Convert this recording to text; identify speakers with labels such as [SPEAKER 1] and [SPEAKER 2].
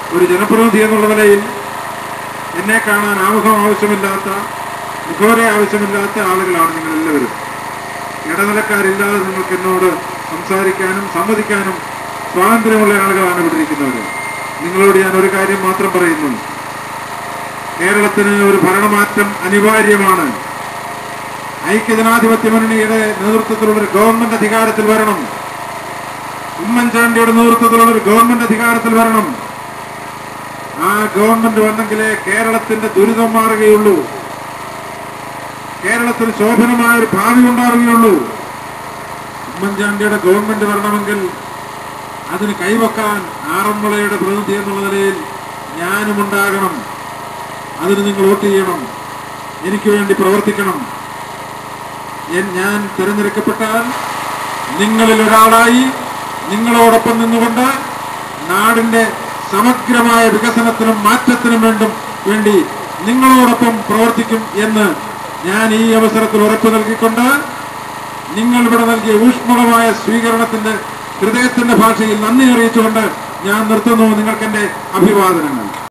[SPEAKER 1] ഒരു ജനപ്രതിനിധി എന്നുള്ള നിലയിൽ എന്നെ കാണാൻ ആമുഖം ആവശ്യമില്ലാത്ത, മുഖവരെ ആവശ്യമില്ലാത്ത ആളുകളാണ് നിങ്ങളെല്ലാവരും. ഇടനിലക്കാരില്ലാതെ നിങ്ങൾക്ക് എന്നോട് സംസാരിക്കാനും സമ്മതിക്കാനും സ്വാതന്ത്ര്യമുള്ള ആളുകളാണ് ഇവിടെ ഇരിക്കുന്നവർ. നിങ്ങളോട് ഞാൻ ഒരു കാര്യം മാത്രം പറയുന്നു. കേരളത്തിന് ഒരു ഭരണമാറ്റം അനിവാര്യമാണ്. ഐക്യജനാധിപത്യ മുന്നണിയുടെ നേതൃത്വത്തിലുള്ളൊരു ഗവൺമെന്റ് അധികാരത്തിൽ വരണം. ഉമ്മൻചാണ്ടിയുടെ നേതൃത്വത്തിലുള്ളൊരു ഗവൺമെന്റ് അധികാരത്തിൽ വരണം. ആ ഗവൺമെന്റ് വന്നെങ്കിലേ കേരളത്തിന്റെ ദുരിതം മാറുകയുള്ളൂ, കേരളത്തിന് ശോഭനമായ ഒരു ഭാവി ഉണ്ടാവുകയുള്ളൂ. ഉമ്മൻചാണ്ടിയുടെ ഗവൺമെന്റ് വരണമെങ്കിൽ അതിന് കൈവക്കാൻ ആറന്മുളയുടെ പ്രതിനിധി എന്നുള്ള നിലയിൽ ഞാനും ഉണ്ടാകണം. അതിന് നിങ്ങൾ വോട്ട് ചെയ്യണം, എനിക്ക് വേണ്ടി പ്രവർത്തിക്കണം. ഞാൻ തിരഞ്ഞെടുക്കപ്പെട്ടാൽ നിങ്ങളിൽ ഒരാളായി നിങ്ങളോടൊപ്പം നിന്നുകൊണ്ട് നാടിന്റെ സമഗ്രമായ വികസനത്തിനും മാറ്റത്തിനും വേണ്ടി നിങ്ങളോടൊപ്പം പ്രവർത്തിക്കും എന്ന് ഞാൻ ഈ അവസരത്തിൽ ഉറപ്പു നൽകിക്കൊണ്ട് നിങ്ങൾ ഇവിടെ നൽകിയ ഊഷ്മളമായ സ്വീകരണത്തിന്റെ ഹൃദയത്തിന്റെ ഭാഷയിൽ നന്ദി അറിയിച്ചുകൊണ്ട് ഞാൻ നിർത്തുന്നു. നിങ്ങൾക്കെന്റെ അഭിവാദനങ്ങൾ.